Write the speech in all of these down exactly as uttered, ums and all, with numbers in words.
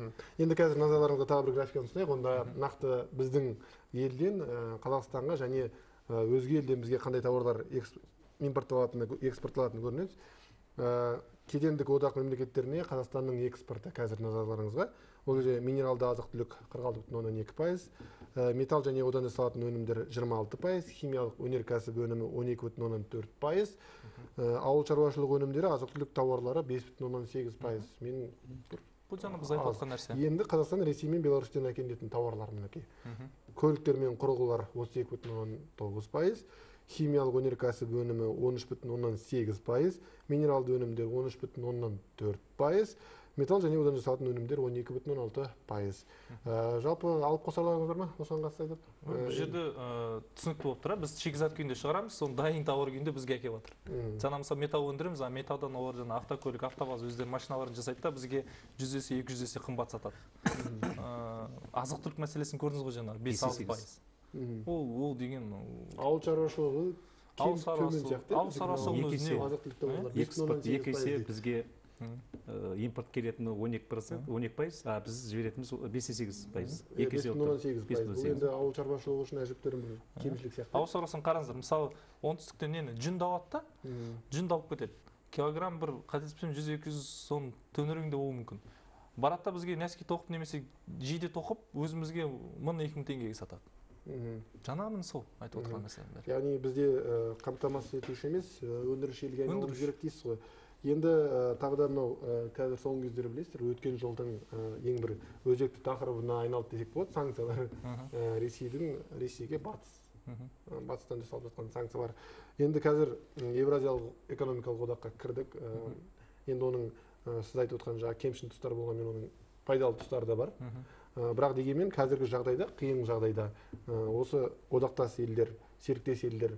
Енді қазір назарларыңызға тағы бір графиканы ұсынайық. Онда нақты біздің елден Қазақстанға және өзге елден бізге қандай тауарлар импортталатыны, экспортталатыны көрінеді. Кедендік одақ мемлекеттеріне Қазақстанның экспорты қазір назарларыңызға. Ол жерде минералды азық-түлік қырық алты бүтін оннан екі пайыз, металл және одан жасалатын өнімдер жиырма алты пайыз, химиялық өнеркәсіп өнімі он екі бүтін оннан төрт пайыз, ауыл шаруашылық өнімдері, азық-түлік тауарлары бес бүтін оннан сегіз пайыз. Мен бұл жаңа біз айтып отқан нәрсе. Енді Қазақстан, Ресей мен Беларусьтен әкелінетін тауарлар мінекей. Көліктер мен құрылғылар отыз екі бүтін оннан тоғыз пайыз, химиялық өнеркәсіп өнімі он үш бүтін оннан сегіз пайыз, минералды өнімдер он үш бүтін оннан төрт пайыз, металл және одан жасалатын өнімдер он екі бүтін оннан алты пайыз. Жалпы алып қосарларыңыз бар ма? Осыған қатысты айтып? Бұл жерде түсінікті болып тұр. Біз шикізат күйінде шығарамыз, соны дайын тауар күйінде бізге әкеліп жатыр. Жаңа мысалы металл өндіреміз, а металлдан олар жаңа автокөлік, автобаз өздері машиналарын жасайды да бізге жүз есе, екі жүз есе қымбат сатады. Азық-түлік мәселесін көрдіңіз ғой жаңа, бес алты пайыз. Ол деген ауыл шаруашылығы ауыл шаруашылығының өзіне экспорт екі есе бізге импорт келетіні он екі процент, он екі пайыз, а біз жіберетіміз бес сегіз пайыз. бес бүтін оннан сегіз пайыз. Бұл енді ауыл шаруашылығы үшін әжіптерін кемшілік сияқты. Ауыл шаруашылығын қараңыздар, мысалы оңтүстіктен нені жүнді алады да, жүнді алып кетеді. Килограмм бір қателеспесем жүз екі жүз сом төңірегінде болуы мүмкін. Баратта бізге нәски тоқып немесе жейде тоқып өзімізге мың екі мың теңгеге сатады. Жаңағының сол айтып отырған мәселенің бәрі. Яғни бізде қамтамасыз етуші емес, өндіруші елге айналу керек дейсіз ғой. Енді тағы да мынау қазір соңғы кездері білесіздер, өткен жылдың ең бір өзекті тақырыбына айналды десек болады, санкциялар. Ресейдің Ресейге батыс батыстан жасалып жатқан санкциялар. Енді қазір Евразиялық экономикалық одаққа кірдік. Енді оның сіз айтып отқан жаңағы кемшін тұстары болғанмен оның пайдалы тұстары да бар. Бірақ дегенмен қазіргі жағдайда, қиын жағдайда осы одақтас елдер, серіктес елдер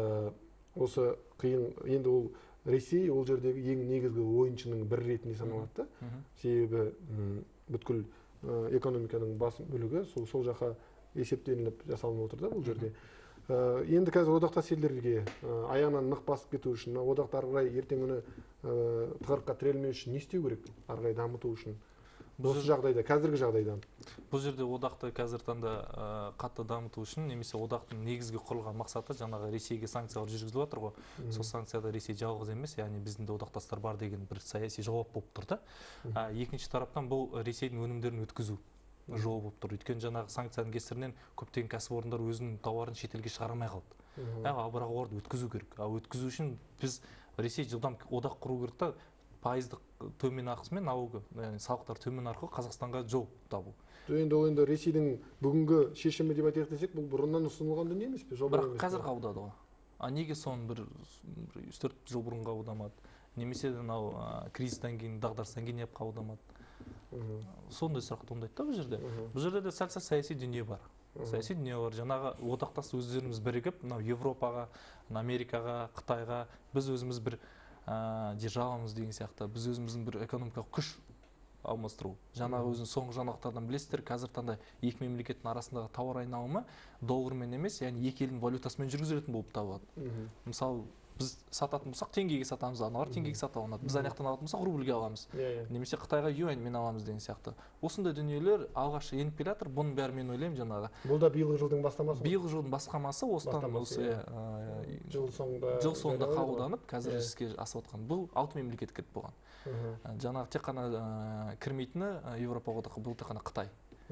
осы қиын, енді ол Ресей ол жердегі ең негізгі ойыншының бір ретінде саналады. Себебі бүткіл экономиканың басым бөлігі сол жаққа есептелініп жасалынып отыр да бұл жерде. Енді қазір одақтас елдерге аяғынан нық басып кету үшін, одақты ары қарай ертең күні тығырыққа тірелмеу үшін не істеу керек? Ары қарай дамыту үшін. Осы жағдайда, қазіргі жағдайда. Бұл жерде одақты қазір таңда қатты дамыту үшін, немесе одақтың негізгі құрылған мақсаты жаңағы Ресейге санкциялар жүргізіліп жатыр ғой. Сол санкцияда Ресей жалғыз емес, яғни біздің де одақтастар бар деген бір саяси жауап болып тұр да. Екінші тараптан бұл Ресейдің өнімдерін өткізу жолы болып тұр. Өйткені жаңағы санкцияның кесірінен көптеген кәсіпорындар өзінің тауарын шетелге шығармай қалды. Ал бірақ оларды өткізу керек. Ал өткізу үшін біз Ресей жылдам одақ құру керек та, пайыздық төмен ақысымен налогі, яғни салықтар төмен арқылы Қазақстанға жол табу. Енді ол енді Ресейдің бүгінгі шешімі деп айтайық десек, бұл бұрыннан ұсынылған дүние емес пе? Бірақ қазір қабылдады ғой. А неге соны бір үш төрт жыл бұрын қабылдамады? Немесе мынау кризистен кейін, дағдарыстан кейін қабылдамады? Сондай сұрақ туындайды да бұл жерде. Бұл жерде де сәл-сәл саяси дүние бар. Саяси дүние бар. Жаңағы одақтас өздеріміз бірігіп, мынау Европаға, Америкаға, Қытайға біз өзіміз бір державамыз деген сияқты, біз өзіміздің бір экономикалық күш алмастыру. Жаңағы өзінің соңғы жаңалықтардан білесіздер, қазір таңда екі мемлекеттің арасындағы тауар айналымы доллармен емес, яғни екі елдің валютасымен жүргізілетін болып табылады. Мысалы, біз сататын болсақ теңгеге сатамыз, аналар теңгеге сата алады. Біз аяқтан алатын болсақ рубльге аламыз. Немесе Қытайға юаньмен аламыз деген сияқты. Осындай дүниелер алғаш еніп келе жатыр. Бұның бәрі мен ойлаймын жаңағы. Бұл да биылғы жылдың бастамасы. Биылғы жылдың бастамасы осыдан осы жыл соңында жыл соңында қабылданып, қазір іске асып отқан. Бұл алты мемлекет кіріп болған. Жаңағы тек қана кірмейтіні Еуропа одаққа, бұл тек қана Қытай.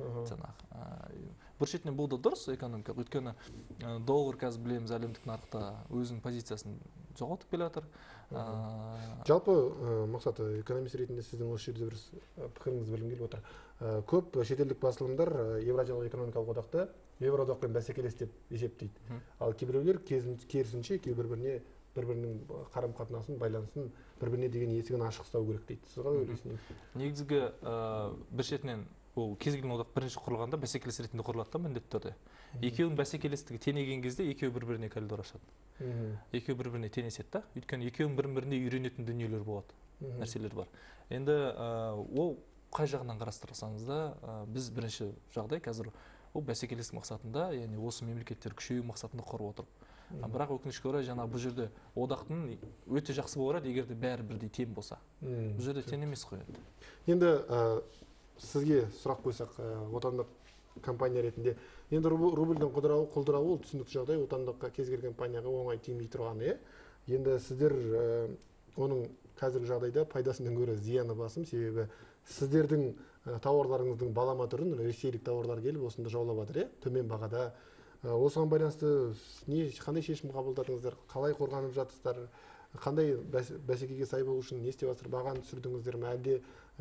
Бір шетінен бұл да дұрыс экономика. Өйткені доллар қазір білеміз әлемдік нарықта өзінің позициясын жоғалтып келе жатыр. Жалпы мақсат экономист ретінде сіздің осы жерде бір пікіріңізді білгім келіп отыр. Көп шетелдік басылымдар Евразиялық экономикалық одақты Еуроодақпен бәсекелес деп есептейді. Ал кейбіреулер керісінше бір-біріне бір-бірінің қарым-қатынасын, байланысын бір-біріне деген есігін ашық ұстау керек дейді. Сіз қалай ойлайсыз? Негізгі бір шетінен ол кез келген одақ бірінші құрылғанда бәсекелес ретінде құрылады да міндетті түрде. Екеуінің бәсекелестігі теңеген кезде екеуі бір-біріне коридор ашады. Екеуі бір-біріне теңеседі да. Өйткені екеуінің бір-біріне үйренетін дүниелер болады, нәрселер бар. Енді ол қай жағынан қарастырсаңыз да, біз бірінші жағдай қазір ол бәсекелестік мақсатында, яғни осы мемлекеттер күшею мақсатында құрып отыр. Бірақ өкінішке орай жаңа бұл жерде одақтың өте жақсы болар еді, егер де бәрі бірдей тең болса. Бұл жерде тең емес қой енді. Енді сізге сұрақ қойсақ, отандық компания ретінде, енді рубльдің құлдырауы ол түсінікті жағдай, отандық кез келген компанияға оңай тимей тұрғаны. Енді сіздер оның қазіргі жағдайда пайдасынан гөрі зияны басым, себебі сіздердің тауарларыңыздың балама түрін ресейлік тауарлар келіп осында жаулап жатыр, төмен бағада. Осыған байланысты не қандай шешім қабылдадыңыздар, қалай қорғанып жатсыздар, қандай бәсекеге сай болу үшін не істеп жатсыздар, бағаны түсірдіңіздер ме, әлде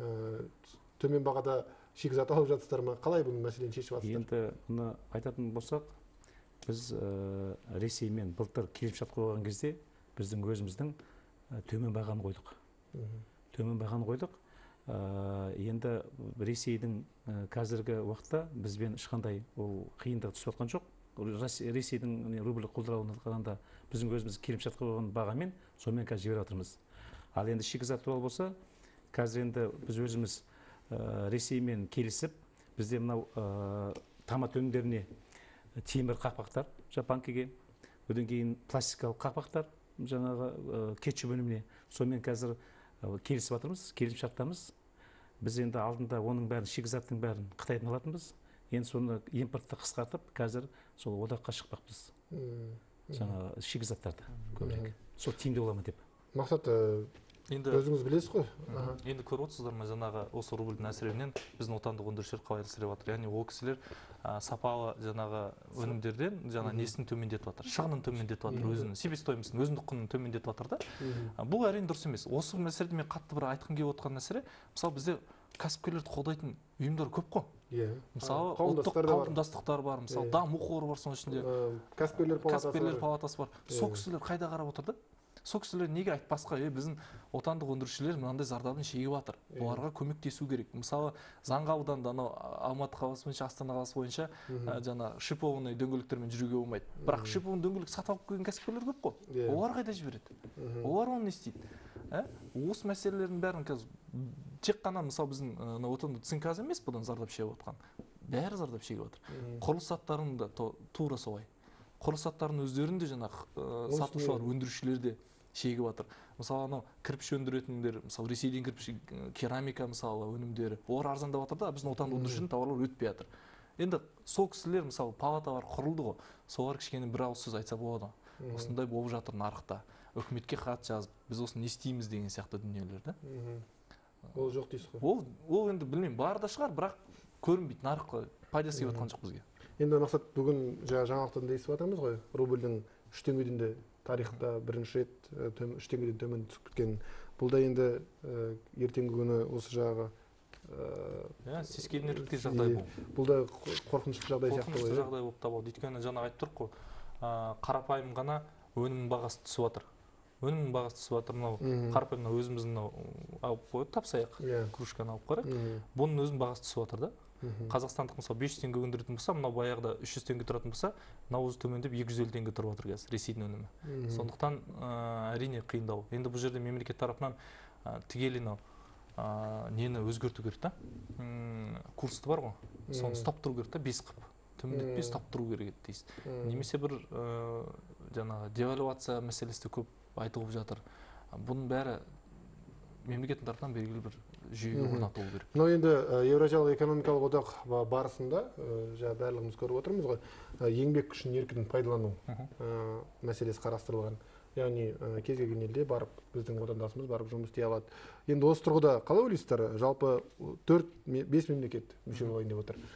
төмен бағада шикізат алып жатсыздар ма, қалай бұл мәселені шешіп жатсыздар? Енді мұны айтатын болсақ, біз Ресеймен былтыр келісімшарт қойған кезде біздің өзіміздің төмен бағаны қойдық. Төмен бағаны қойдық. Енді Ресейдің қазіргі уақытта бізбен ешқандай ол қиындық түсіп жатқан жоқ. Ресейдің рубль құлдырауына қарағанда біздің өзіміз келісімшарт қойған бағамен сонымен қазір жіберіп жатырмыз. Ал енді шикізат туралы болса, қазір енді біз өзіміз Ресеймен келісіп, бізде мынау томат өнімдеріне темір қақпақтар банкіге, одан кейін пластикалық қақпақтар жаңағы кетчуп өніміне сонымен қазір келісіп жатырмыз, келісімшарттамыз. Біз енді алдында оның бәрін, шикізаттың бәрін Қытайдан алатынбыз. Енді соны импортты қысқартып, қазір сол одаққа шықпақпыз. Жаңағы шикізаттарды көбірек. Сол тиімді бола ма деп. Мақсат, өзіңіз білесіз ғой. Енді көріп отырсыздар ма, жаңағы осы рубльдің әсерінен біздің отандық өндірушілер қалай әлсіреп жатыр. Яғни ол кісілер сапалы жаңағы өнімдерден жаңағы несін төмендетіп жатыр, шығынын төмендетіп жатыр, өзінің себестоимосын, өзіндік құнын төмендетіп жатыр да. Бұл әрине дұрыс емес. Осы мәселеде мен қатты бір айтқым келіп отқан мәселе, мысалы бізде кәсіпкерлерді қолдайтын ұйымдар көп қой. Мысалы ұлттық қауымдастықтар бар, мысалы даму қоры бар, соның ішінде кәсіпкерлер палатасы бар. Сол кісілер қайда қарап отыр да? Сол кісілер неге айтпасқа, біздің отандық өндірушілер мынандай зардабын шегіп жатыр, оларға көмектесу керек. Мысалы заң қабылданды, анау Алматы қаласы бойынша, Астана қаласы бойынша жаңа шипованный дөңгелектермен жүруге болмайды. Бірақ шипованный дөңгелек сатып алып келген кәсіпкерлер көп қой. Олар қайда жібереді? Олар оны не істейді? Осы мәселелердің бәрін қазір тек қана мысалы біздің отандық цинк емес бұдан зардап шегіп отқан. Бәрі зардап шегіп отыр. Құрылыс заттарының да тура солай. Құрылыс заттарының өздерінде жаңағы сатушылар, өндірушілер де шегіп жатыр. Мысалы анау кірпіш өндіретіндер, мысалы Ресейден кірпіш, керамика мысалы өнімдері, олар арзандап жатыр да, біздің отандық өндірушінің тауарлары өтпей жатыр. Енді сол кісілер мысалы палаталар құрылды ғой, солар кішкене бір ауыз сөз айтса болады. Осындай болып жатыр нарықта. Үкіметке хат жазып, біз осыны не істейміз деген сияқты дүниелер да. Ол жоқ дейсіз ғой. Ол ол енді білмеймін, бар да шығар, бірақ көрінбейді, нарыққа пайдасы келіп жатқан жоқ бізге. Енді мақсат, бүгін жаңалықтан да естіп жатырмыз ғой, рубльдің үш теңгеден де тарихта бірінші рет үш теңгеден төмен түсіп кеткен. Бұл да енді ертеңгі күні осы жағы сескенерлік жағдай бұл. Бұл да қорқынышты жағдай сияқты ғой. Қорқынышты жағдай болып табылады. Өйткені жаңа айтып тұрық қой, қарапайым ғана өнімнің бағасы түсіп жатыр. Өнімнің бағасы түсіп жатыр. Мынау қарапайым өзіміздің алып қойып тапсайық, кружканы алып қарайық. Бұның өзінің бағасы түсіп жатыр да. Қазақстандық мысалы бес жүз теңге өндіретін болса, мынау баяғыда үш жүз теңге тұратын болса, мынау өзі төмендеп екі жүз елу теңге тұрып жатыр қазір Ресейдің өнімі. Сондықтан әрине қиындау. Енді бұл жерде мемлекет тарапынан тікелей нені өзгерту керек та. Курсты бар ғой, соны ұстап тұру керек та, бес қып. Төмендетпей ұстап тұру керек дейсіз. Немесе бір жаңағы девальвация мәселесі көп айтылып жатыр. Бұның бәрі мемлекеттің тарапынан белгілі бір жүйеге орнатылу керек. Мынау енді Еуразиялық экономикалық одақ барысында жаңа барлығымыз көріп отырмыз ғой, еңбек күшін еркін пайдалану мәселесі қарастырылған. Яғни кез келген елде барып біздің отандасымыз барып жұмыс істей алады. Енді осы тұрғыда қалай ойлайсыздар? Жалпы төрт бес мемлекет мүше болайын деп отыр.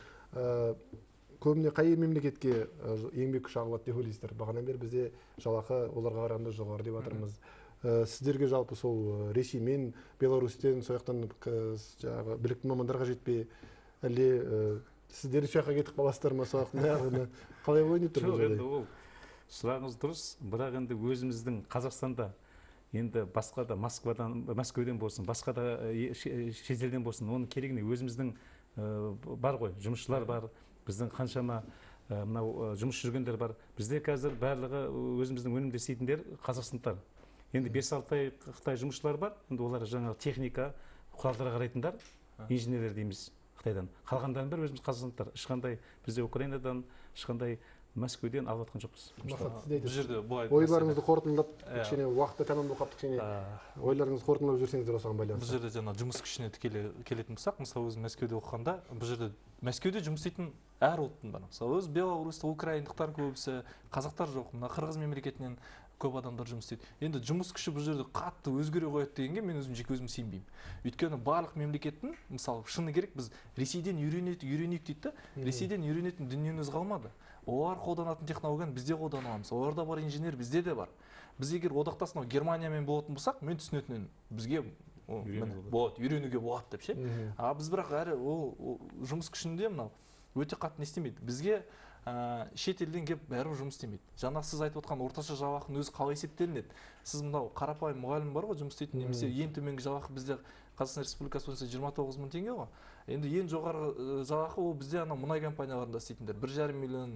Көбіне қай мемлекетке еңбек күші ағылады деп ойлайсыздар? Бағанадан бері бізде жалақы оларға қарағанда жоғары деп жатырмыз. Сіздерге жалпы сол Ресей мен Беларусьтен сояқтан жаңағы білікті мамандарға жетпей, әлде сіздер үш жаққа кетіп қаласыздар ма, сояқтан қалай ойнап тұр бұл жерде? Сұрағыңыз дұрыс, бірақ енді өзіміздің Қазақстанда енді басқа да Москвадан, Мәскеуден болсын, басқа да шетелден болсын, оның керегіне өзіміздің бар ғой, жұмысшылар бар, біздің қаншама мынау жұмыс жүргендер бар. Бізде қазір барлығы өзіміздің өнімді істейтіндер қазақстандықтар. Енді бес алты Қытай жұмысшылар бар, енді олар жаңа техника, құралдарға қарайтындар, инженерлер дейміз Қытайдан. Қалғандардың бәрі өзіміз қазақстандықтар. Ешқандай бізде Украинадан, ешқандай Мәскеуден алып жатқан жоқпыз. Мақсат, сіз бұл жерде былай ойларыңызды қорытындылап, кішкене уақытты тәмамдап қаптық, кішкене ойларыңызды қорытындылап жүрсеңіздер осыған байланысты. Бұл жерде жаңа жұмыс күшіне тікелей келетін болсақ, мысалы өзім Мәскеуде оқығанда, бұл жерде Мәскеуде жұмыс істейтін әр ұлттың бар. Мысалы өз белорустар, украиндықтар көбісі, қазақтар жоқ, мына қырғыз мемлекетінен көп адамдар жұмыс істейді. Енді жұмыс күші бұл жерде қатты өзгере қояды дегенге мен өзім жеке өзім сенбеймін. Өйткені барлық мемлекеттің, мысалы шыны керек, біз Ресейден үйренейік дейді, Ресейден үйренетін дүниеміз қалмады. Олар қолданатын технологияны бізде қолданамыз. Оларда бар инженер, бізде де бар. Біз егер одақтасына Германиямен болатын болсақ, мен түсінетінін бізге болады, үйренуге болады деп ше. А біз бірақ әрі ол жұмыс күшінде мынау өте қатты не істемейді. Бізге шет елден келіп бәрібір жұмыс істемейді. Жаңа сіз айтып отқан орташа жалақының өзі қалай есептелінеді? Сіз мынау қарапайым мұғалім бар ғой жұмыс істейтін, немесе ең төменгі жалақы бізде Қазақстан Республикасы бойынша жиырма тоғыз мың теңге ғой. Енді ең жоғары жалақы ол бізде ана мұнай компанияларында істейтіндер. бір жарым миллион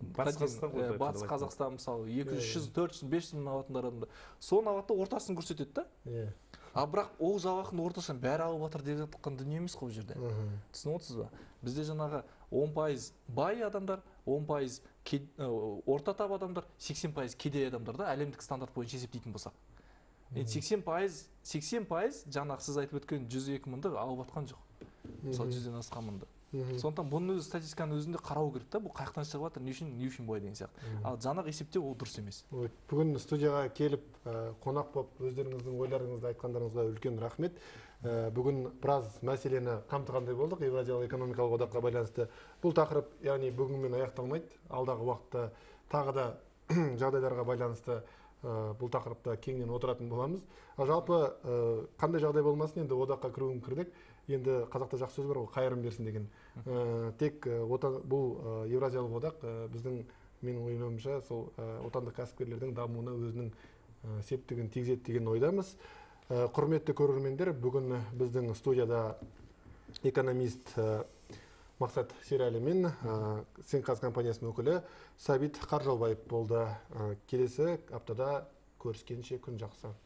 Батыс Қазақстан мысалы екі жүз, төрт жүз, бес жүз мың алатындар адамдар. Соны алады да ортасын көрсетеді да. А бірақ ол жалақының ортасын бәрі алып жатыр деп жатқан дүние емес қой бұл жерде. Түсініп отырсыз ба? Бізде жаңағы он пайыз бай адамдар, он пайыз орта тап адамдар, сексен пайыз кедей адамдар да әлемдік стандарт бойынша есептейтін болсақ. Енді сексен пайыз, сексен пайыз жаңағы сіз айтып өткен жүз екі мыңды алып жатқан жоқ. Мысалы жүзден асқан мыңды. Сондықтан бұның өзі статистиканың өзінде қарау керек та, бұл қаяқтан шығып жатыр, не үшін, не үшін былай деген сияқты. Ал жанақ есептеу ол дұрыс емес. Бүгін студияға келіп қонақ болып өздеріңіздің ойларыңызды айтқандарыңызға үлкен рахмет. Бүгін біраз мәселені қамтығандай болдық Еуразиялық экономикалық одаққа байланысты. Бұл тақырып, яғни бүгінмен аяқталмайды. Алдағы уақытта тағы да жағдайларға байланысты бұл тақырыпта кеңінен отыратын боламыз. Жалпы қандай жағдай болмасын, енді одаққа кіруін кірдік. Енді қазақта жақсы сөз бар ғой, қайырым берсін деген. Тек бұл Еуразиялық одақ біздің, менің ойымша, сол отандық кәсіпкерлердің дамуына өзінің септігін тигізеді деген ойдамыз. Құрметті көрермендер, бүгін біздің студияда экономист Мақсат Серәлі мен Сенқаз компаниясының өкілі Сәбит Қаржаубаев болды. Келесі аптада көріскенше күн жақсы.